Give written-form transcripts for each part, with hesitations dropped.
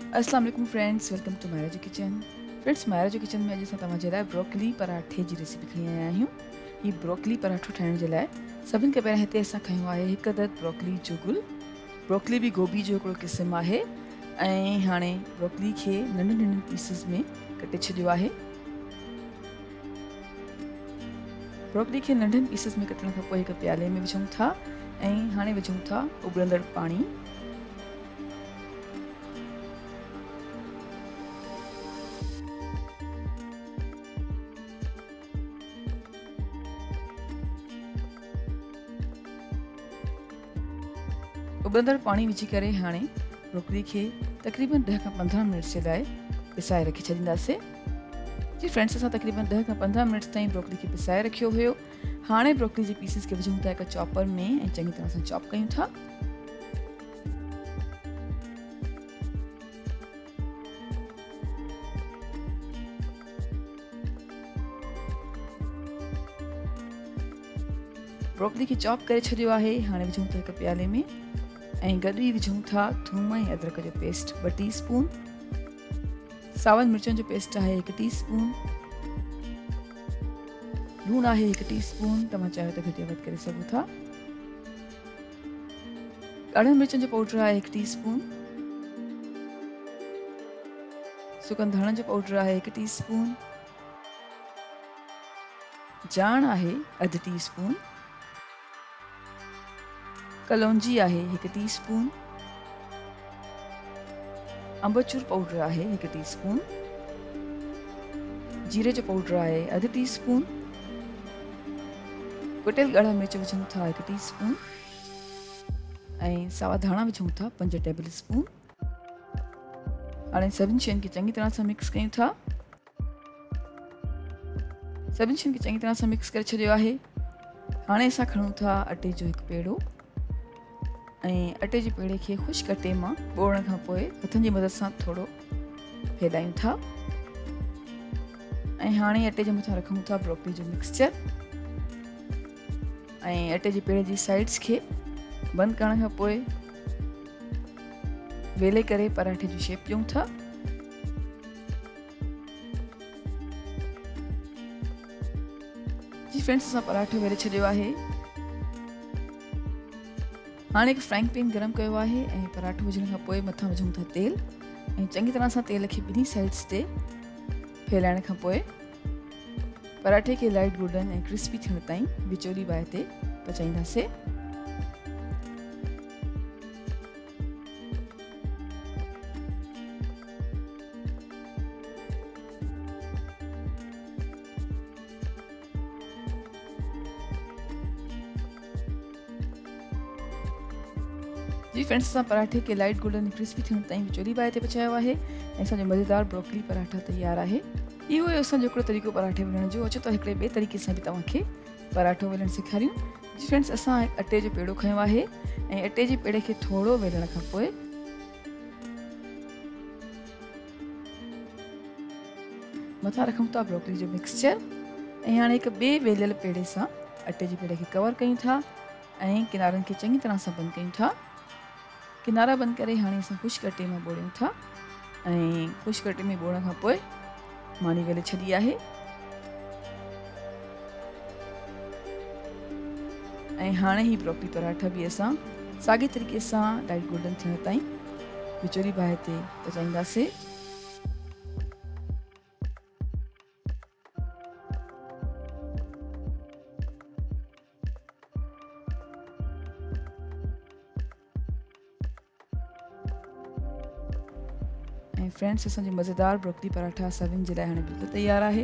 अस्सलाम वालेकुम friends, welcome to Myra जो किचन। फ्रेंड्स, मायरा जो किचन में अॼु असां तव्हांजे लाइ ब्रोकली पराठे जी रेसिपी खणी आया आहियूं। ही ब्रोकली पराठो ठाहिण जे लाइ सभिनि खां पहिरियों हिते असां खयो आहे हिकु अदद ब्रोकली जो गुल। ब्रोकली भी गोभी जो हिकिड़ो क़िस्म आहे ऐं हाणे ब्रोकली खे नंढनि नंढनि पीसिस में कटे छॾियो आहे। ब्रोकली खे नंढनि पीसिस में कटण खां पोइ हिकु प्याले में विझूं था ऐं हाणे विझूं था उबलंदड़ पाणी। उबलंदड़ पानी विझी करे हाणे ब्रोकली खे तकरीबन 10 खां 15 मिनट जे लाइ पिसाए रखी छॾींदासीं। जी फ्रेंड्स, असां तकरीबन 10 खां 15 मिनट ताईं ब्रोकली खे पिसाए रखियो हुयो। हाणे ब्रोकली जे पीसिस खे विझूं था हिकु चॉपर में ऐं चङी तरह सां चॉप कयूं था। ब्रोकली खे चॉप करे छॾियो आहे। हाणे विझूं था हिकु प्याले में ऐं गॾु ई विझूं था थूम ऐं अदरक जो पेस्ट 2 टीस्पून, सावनि मिर्चनि जो पेस्ट आहे 1 टीस्पून, लूणु आहे 1 टीस्पून, तव्हां चाहियो त घटि या वधि करे सघो था। ॻाढ़नि मिर्चनि जो पाउडर आहे 1 टीस्पून, सुकनि धाणनि जो पाउडर आहे 1 टीस्पून, जाण आहे अधु टीस्पून, कलौंजी आहे 1 टीस्पून, अंबचूर पाउडर आहे 1 टीस्पून, जीरे जो पाउडर आहे अधु टीस्पून, कुटियल ॻाढ़ा मिर्च विझूं था 1 टीस्पून ऐं सावा धाणा विझूं था 5 टेबल स्पून। हाणे सभिनी शयुनि खे चङी तरह सां मिक्स कयूं था। सभिनी शयुनि खे चङी तरह सां मिक्स करे छॾियो आहे। हाणे असां खणूं था अटे जो हिकु पेड़ो ऐं अटे जे पेड़े खे ख़ुश्क अटे मां ॿोड़ण खां पोइ हथनि जी मदद सां थोरो फैलायूं था ऐं हाणे अटे जे मथां रखूं था ब्रोकली जो मिक्सचर ऐं अटे जे पेड़े जी साइड्स खे बंदि करण खां पोइ वेले करे पराठे जी शेप ॾियूं था। जी फ्रेंड्स, असां पराठो वेले छॾियो आहे। हाणे हिकु फ्राइंग पैन गरम कयो आहे ऐं पराठो विझण खां पोइ मथां विझूं था तेल ऐं चङी तरह सां तेल खे ॿिन्ही साइड्स ते फैलाइण खां पोइ पराठे खे लाइट गोल्डन ऐं क्रिस्पी थियण ताईं विचोली बाहि ते पचाईंदासीं। जी फ्रेंड्स, असां पराठे खे लाइट गोल्डन ऐं क्रिस्पी थियण ताईं विचोली बाहि ते पचायो आहे ऐं असांजो मज़ेदार ब्रोकली पराठा तयारु आहे। इहो हुयो असांजो हिकिड़ो तरीक़ो पराठे वेलण जो। अचो त हिकिड़े ॿिए तरीक़े सां बि तव्हांखे पराठो वेलण सेखारियूं। जी फ्रेंड्स, असां अटे जो पेड़ो खयो आहे ऐं अटे जे पेड़े खे थोरो वेलण खां पोइ मथां रखूं था ब्रोकली जो मिक्सचर ऐं हाणे हिकु ॿिए वेलियल पेड़े सां अटे जे पेड़े खे कवर कयूं था ऐं किनारनि खे चङी तरह सां बंदि कयूं था। किनारा बंदि करे हाणे असां ख़ुश्क अटे में ॿोड़ियूं था ऐं ख़ुश्क अटे में ॿोड़ण खां पोइ मानी वेले छॾी आहे ऐं हाणे ही ब्रोकली पराठा बि असां साॻे तरीक़े सां लाइट गोल्डन थियण ताईं विचोली बाहि ते पचाईंदासीं। ऐं फ्रेंड्स, असांजो मज़ेदार ब्रोकली पराठा सभिनि जे लाइ हाणे बिल्कुलु तयारु आहे।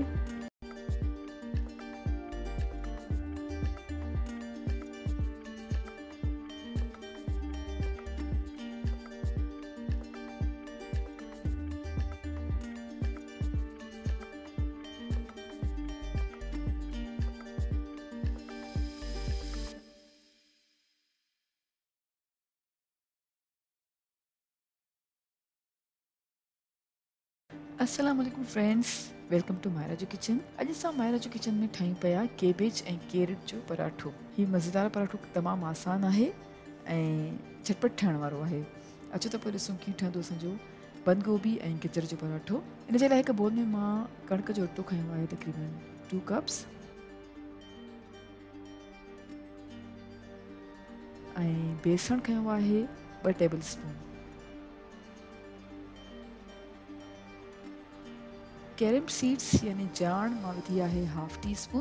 अस्सलाम वालेकुम फ्रेंड्स, वेलकम टू मायरा जो किचन। अॼु असां मायरा जो किचन में ठाहियूं पिया केबेज ऐं कैरेट जो पराठो। हीउ मज़ेदार पराठो तमामु आसान आहे ऐं झटपट ठहण वारो आहे। अचो त पोइ ॾिसूं कीअं ठहंदो असांजो बंद गोभी ऐं गजर जो पराठो। इन जे लाइ हिकु बोल में मां कणिक जो अटो खयो आहे तक़रीबन 2 कप्स ऐं बेसण खयो आहे 2 टेबल स्पून। कैरम सीड्स यानी जाण मां विधी आहे 1/2 टीस्पून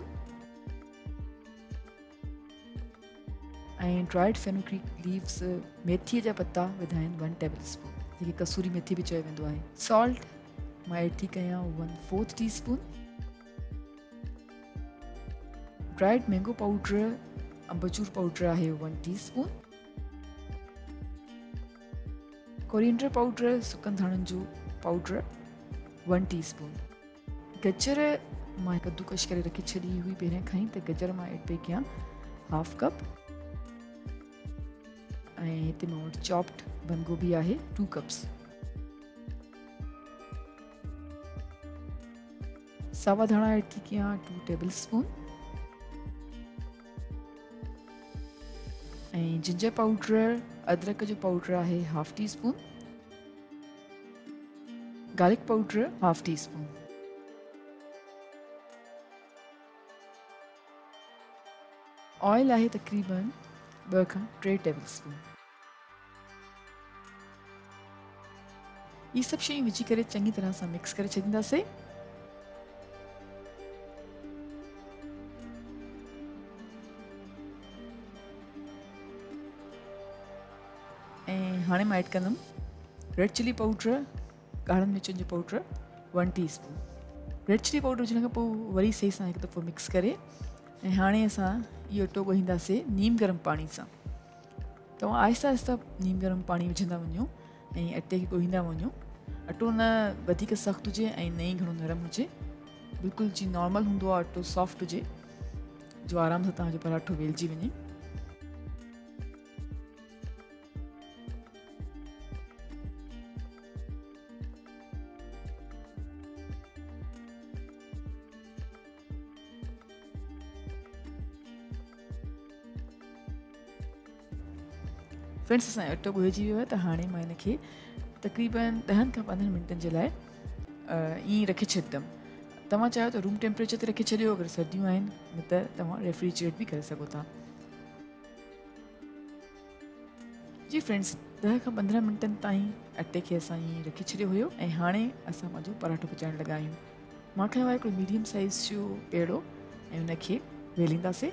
ऐं ड्राइड फेनुग्रीक लीव्स मेथीअ जा पत्ता विधा आहिनि 1 टेबल स्पून, जेके कसूरी मेथी बि चयो वेंदो आहे। सॉल्ट मां एड थी कयां 1/4 teaspoon. Dried mango powder amchur powder आहे 1 टीस्पून। कोरिएंडर पाउडर सुकनि धाणनि जो पाउडर 1 टीस्पून। गजर मां कद्दूकश करे रखी छॾी हुई पहिरियों खां ई, त गजर मां एड पई कयां 1/2 कप ऐं हिते मां वटि चॉप्ड बंद गोभी आहे 2 कप्स। सावा धाणा एड थी कयां 2 टेबल स्पून ऐं जिंजर पाउडर अदरक जो पाउडर आहे 1/2 teaspoon. Garlic powder 1/2 teaspoon. Oil आहे तक़रीबन 2 खां 3 टेबल स्पून। ये सभु शयूं विझी करे चङी तरह सां मिक्स करे छॾींदासीं। ऐं हाणे मां ऐड कंदमि रेड चिली पाउडर ॻाढ़नि मिर्चनि जो powder 1 teaspoon. Red chilli powder विझण खां पोइ वरी सही सां हिकु दफ़ो मिक्स करे ऐं हाणे असां इहो अटो ॻोहींदासीं नीम गरम पाणी सां। तव्हां आहिस्ता आहिस्ता नीम गरम पाणी विझंदा वञो ऐं अटे खे ॻोहींदा वञो। अटो न वधीक सख़्तु हुजे ऐं न ई घणो नरम हुजे, बिल्कुलु जीअं नॉर्मल हूंदो आहे अटो सॉफ्ट हुजे जो आराम सां तव्हांजो पराठो वेलजी वञे। फ्रेंड्स असांजो अटो ॻोहिजी वियो आहे, त हाणे मां हिनखे तक़रीबन 10 खां 15 मिंटनि जे लाइ ईअं रखे छॾींदमि। तव्हां चाहियो त रूम टेम्परेचर ते रखे छॾियो अगरि सर्दियूं आहिनि, न त तव्हां रेफ्रिजरेट बि करे सघो था। जी फ्रेंड्स 10 खां 15 मिंटनि ताईं अटे खे असां ईअं रखे छॾियो हुयो ऐं हाणे असां पंहिंजो पराठो पचाइण लॻा आहियूं। मां खयो आहे हिकिड़ो मीडियम साइज़ जो पेड़ो ऐं हुनखे वेलींदासीं।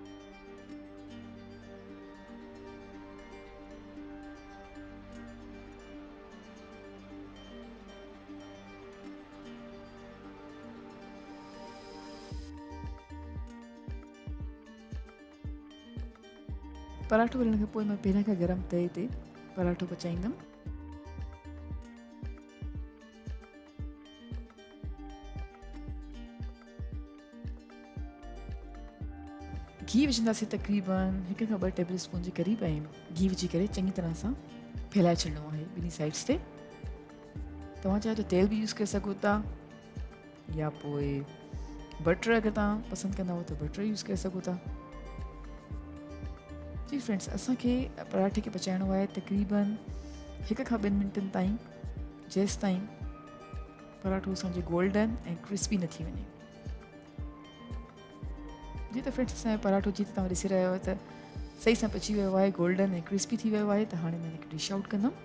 पराठो वेलण खां पोइ मां पहिरियां खां गरम तए ते पराठो पचाईंदमि। घी विझंदासीं तक़रीबन 1 खां 2 टेबल स्पून जे क़रीब ऐं घी विझी करे चङी तरह सां फैलाए छॾिणो आहे ॿिन्ही साइड्स ते। तव्हां चाहियो त तेल बि यूज़ करे सघो था या पोइ बटर अगरि तव्हां पसंदि कंदा हो त बटर यूज़ करे सघो था। जी फ्रेंड्स असांखे पराठे खे पचाइणो आहे तक़रीबन 1 खां 2 मिंटनि ताईं, जेसि ताईं पराठो असांजो गोल्डन ऐं क्रिस्पी न थी वञे। जी त फ्रेंड्स असांजो पराठो जीअं तव्हां ॾिसी रहिया आहियो त सही सां पची वियो आहे, गोल्डन ऐं क्रिस्पी थी वियो आहे। त हाणे मां हिनखे डिश आउट कंदमि।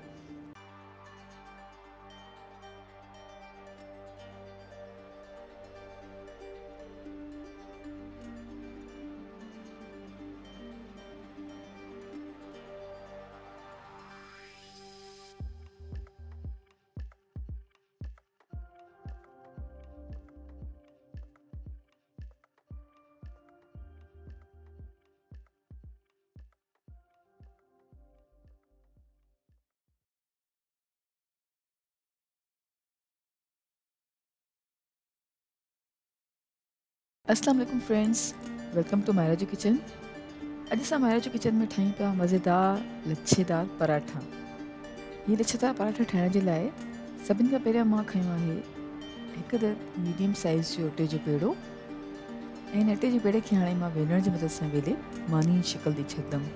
अस्सलाम वालेकुम फ्रेंड्स, वेलकम टू मायरा जो किचन। अॼु असां मायरा जो किचन में ठाहियूं पिया मज़ेदार लच्छेदार पराठा। ये लच्छेदार पराठा ठाहिण जे लाइ सभिनि खां पहिरियों मां खयो आहे हिकु मीडियम साइज़ जो अटे जो पेड़ो ऐं हिन अटे जे पेड़े खे हाणे मां वेलण जी मदद सां वेले मानी शिकल ॾेई छॾंदमि।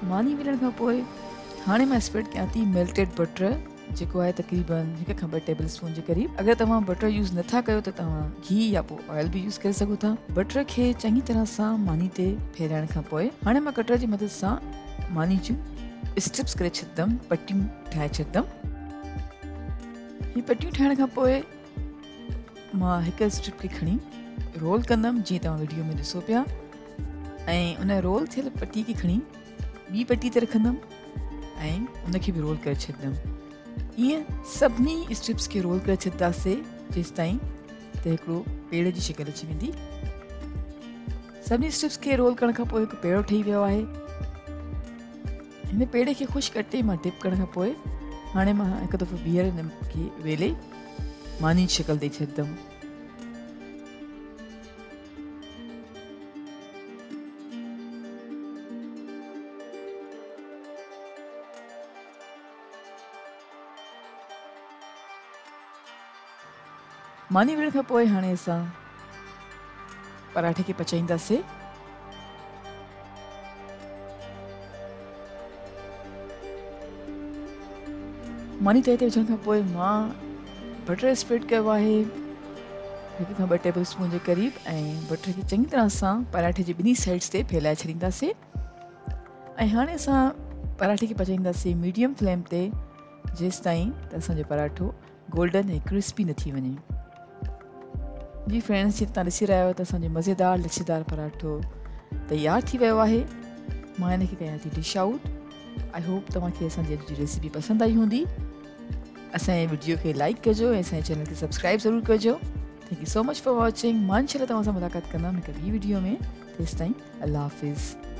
मानी विझण खां पोइ हाणे मां स्प्रेड कयां थी मेल्टेड बटर, जेको आहे तक़रीबन 1 खां 2 टेबल स्पून जे क़रीब। अगरि तव्हां बटर यूज़ नथा कयो त तव्हां घी या पोइ ऑयल बि यूज़ करे सघो था। बटर खे चङी तरह सां मानी ते फेराइण खां पोइ हाणे मां कटर जी मदद सां मानी जूं स्ट्रिप्स करे छॾंदमि, पटियूं ठाहे छॾंदमि। हीअ पटियूं ठाहिण खां पोइ मां हिकु स्ट्रिप खे खणी रोल कंदमि, जीअं तव्हां वीडियो में ॾिसो पिया, ऐं उन रोल थियल पटी खे खणी ॿी पटी ते रखंदमि ऐं उनखे बि रोल करे छॾंदमि। ईअं सभिनी स्ट्रिप्स खे रोल करे छॾंदासीं जेसि ताईं त हिकिड़ो पेड़ जी शिकल अची वेंदी। सभिनी स्ट्रिप्स खे रोल करण खां पोइ हिकु पेड़ो ठही वियो आहे। हिन पेड़े खे ख़ुशि कटे मां डिप करण खां पोइ हाणे मां हिकु दफ़ो ॿीहर हिन खे वेले मानी जी शिकल ॾेई छॾंदमि। मानी विझण खां पोइ हाणे असां पराठे खे पचाईंदासीं। मानी तए ते विझण खां पोइ मां बटर स्प्रेड कयो आहे 1 खां 2 टेबल स्पून जे क़रीब, ऐं बटर खे चङी तरह सां पराठे जे ॿिन्ही साइड्स ते फैलाए छॾींदासीं। ऐं हाणे असां पराठे खे पचाईंदासीं मीडियम फ्लेम ते जेसि ताईं त असांजो पराठो गोल्डन ऐं क्रिस्पी न थी वञे। जी फ्रेंड्स, जीअं तव्हां ॾिसी रहिया आहियो त असांजो मज़ेदार लच्छेदार पराठो तयारु थी वियो आहे। मां हिनखे कयां थी डिश आउट। आई होप तव्हांखे असांजी अॼु जी रेसिपी पसंदि आई हूंदी। असांजे वीडियो खे लाइक कजो ऐं असांजे चैनल खे सब्सक्राइब ज़रूरु कजो। Thank you so much for watching. मां इंशाल्लाह तव्हां सां मुलाक़ात कंदमि हिकु ॿी वीडियो में। तेसिताईं अल्लाह हाफ़िज़।